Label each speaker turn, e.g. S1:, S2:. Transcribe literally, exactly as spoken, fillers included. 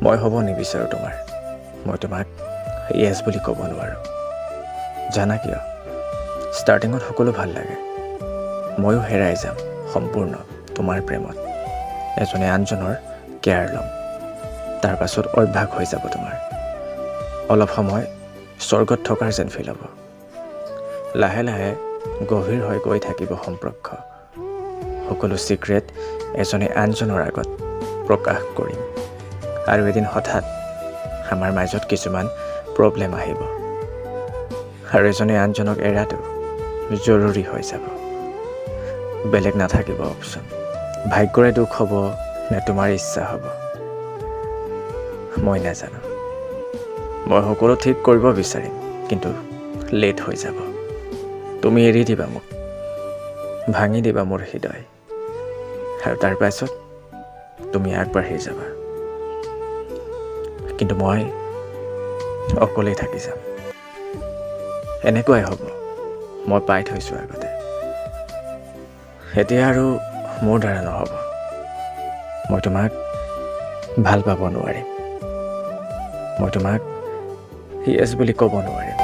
S1: মই হ'ব নিবিচাৰোঁ তোমাৰ মই তোমাক ইয়েছ বুলি ক'ব নোৱাৰোঁ জানা কিয় ষ্টাৰ্টিঙত সকলো ভাল লাগে ময়ো হেৰাই যাম সম্পূৰ্ণ তোমাৰ প্ৰেমত এজনে আনজনৰ কেয়াৰ ল'ম তাৰ পাছত অভ্যাস হৈ যাব তোমাৰ অলপ সময় স্বৰ্গত থকাৰ যেন ফিল হ'ব লাহে লাহে গভীৰ হৈ গৈ থাকিব সম্পৰ্ক সকলো চিক্ৰেট এজনে আনজনৰ আগত প্ৰকাশ কৰিম আৰু এদিন হঠাৎ আমাৰ মাজত কিছুমান প্ৰব্লেম আহিব আৰু এজনে আনজনক এৰাটো জৰুৰী হৈ যাব বেলেগ নাথাকিব অপশ্যন ভাগ্যৰে দুখ হ'ব নে তোমাৰ ইচ্ছা হ'ব মই নাজানো মই সকলো ঠিক কৰিব বিচাৰিম কিন্তু লেট হৈ যাব তুমি এৰি দিবা মোক ভাঙি দিবা মোৰ হৃদয় আৰু তাৰ পাছত তুমি আগবাঢ়ি যাবা কিন্তু মই অকলেই থাকি যাম এনেকুৱাই হ'ব মই পাই থৈছোঁ আগতে এতিয়া আৰু মোৰ দ্বাৰা নহ'ব মই তোমাক ভাল পাব নোৱাৰিম মই তোমাক ইয়েছ বুলি ক'ব নোৱাৰিম